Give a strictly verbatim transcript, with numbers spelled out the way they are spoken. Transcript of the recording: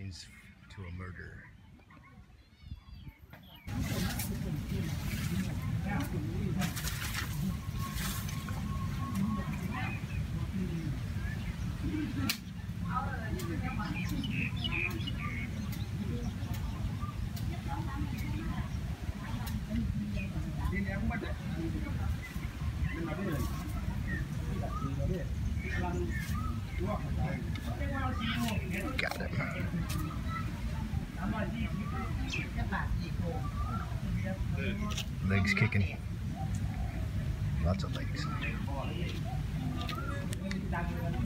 keys to a murder. Got it. Legs kicking. Lots of legs.